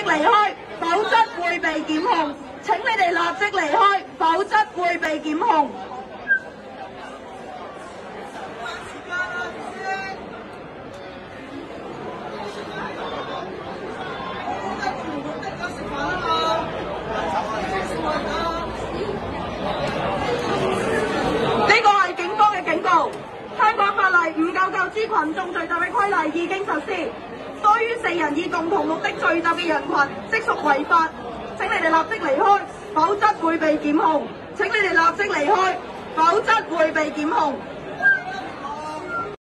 離開，否則會被檢控。請你哋立即離開，否則會被檢控。呢個係警方嘅警告。香港法例599之群眾聚集嘅規例已經實施，多於4人以共同目的聚集嘅人群，即屬違法。請你哋立即離開，否則會被檢控。請你哋立即離開，否則會被檢控。